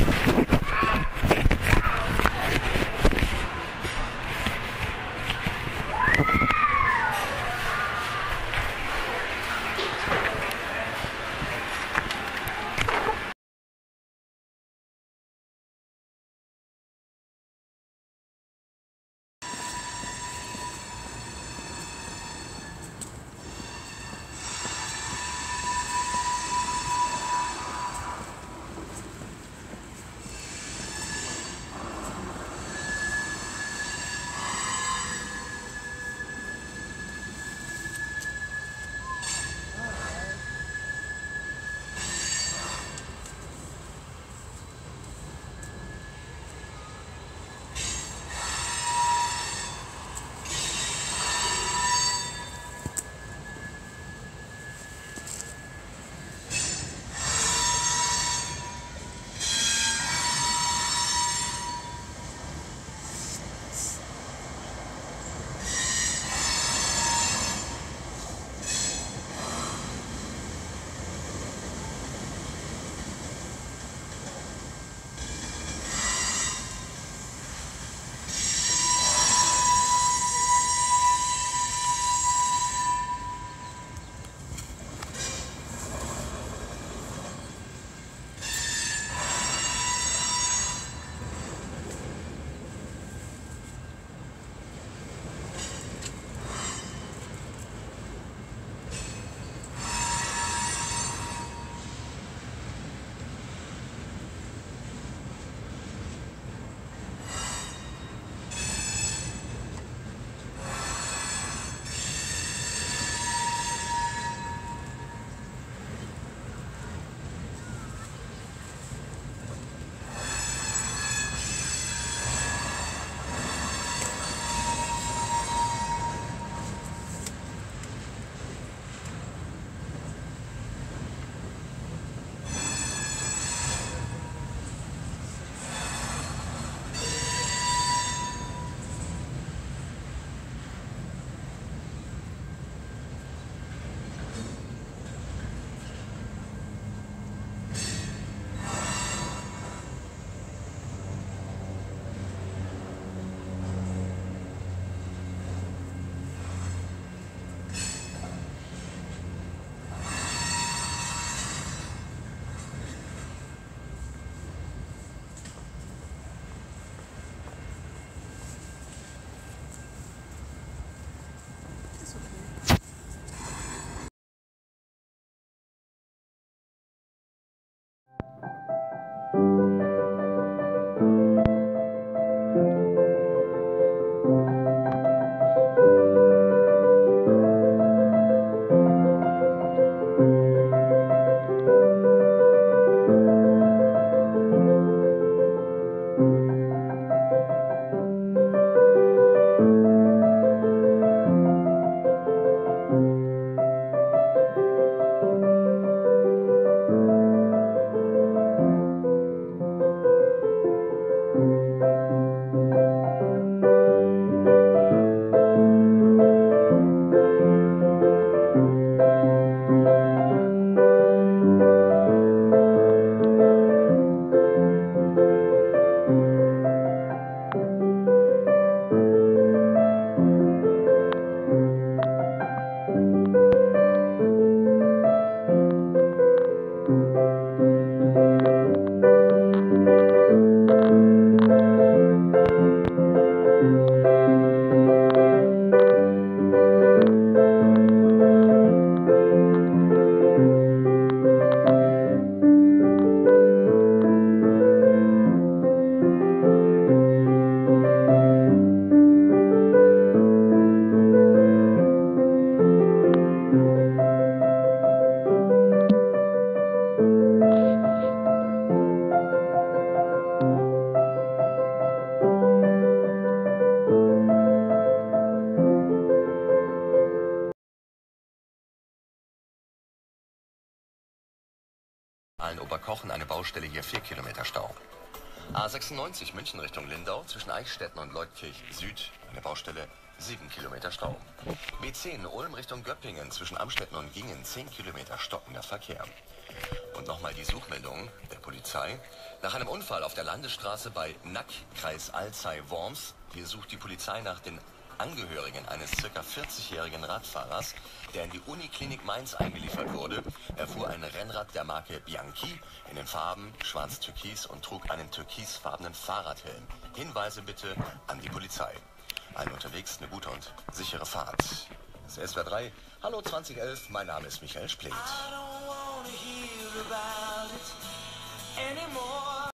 Oberkochen eine Baustelle, hier 4 Kilometer Stau. A96 München Richtung Lindau zwischen Eichstätten und Leutkirch Süd eine Baustelle, 7 Kilometer Stau. B10 Ulm Richtung Göppingen zwischen Amstetten und Gingen 10 Kilometer stockender Verkehr. Und nochmal die Suchmeldung der Polizei. Nach einem Unfall auf der Landesstraße bei Nack, Kreis Alzey-Worms. Hier sucht die Polizei nach den Angehörigen eines ca. 40-jährigen Radfahrers, der in die Uniklinik Mainz eingeliefert wurde. Er fuhr ein Rennrad der Marke Bianchi in den Farben schwarz-türkis und trug einen türkisfarbenen Fahrradhelm. Hinweise bitte an die Polizei. Allen unterwegs eine gute und sichere Fahrt. Das ist SWR 3. Hallo 2011, mein Name ist Michael Splitt.